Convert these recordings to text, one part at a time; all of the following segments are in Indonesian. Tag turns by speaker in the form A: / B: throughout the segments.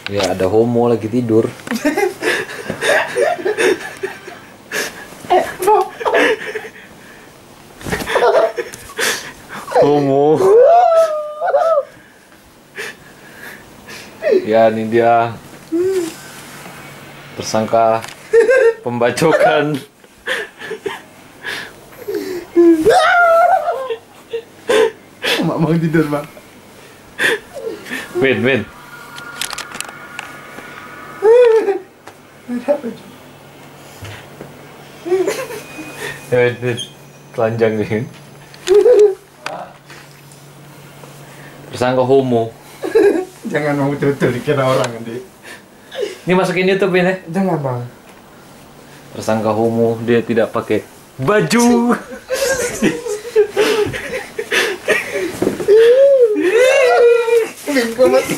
A: Ya ada homo lagi tidur. Homo. Ya ini dia tersangka pembacokan.
B: Mak mau tidur, Bang.
A: Win. Win. Telanjang nih. Tersangka homo.
B: Jangan mau tutul dikira orang nanti.
A: Ini masukin YouTube ini.
B: Jangan, Bang.
A: Tersangka homo, dia tidak pakai baju.
B: Bingko mati.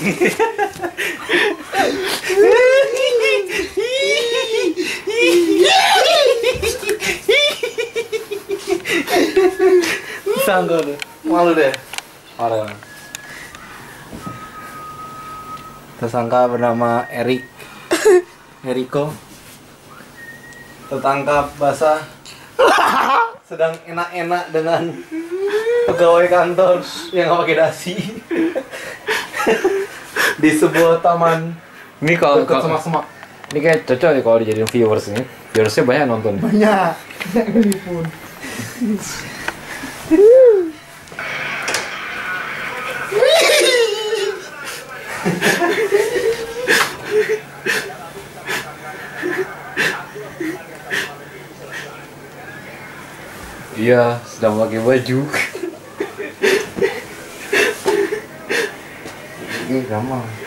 A: Tersangka deh. Malu deh. Orang. Tersangka bernama Eriko tertangkap basah sedang enak-enak dengan pegawai kantor yang nggak pakai dasi di sebuah taman. Ini kalau
B: Dekat semak-semak.
A: ini kayak cocok ya kalau dijadiin viewers ini. Viewersnya banyak nonton.
B: Banyak kali pun.
A: Iya, sedang pakai baju.
B: Ini gampang.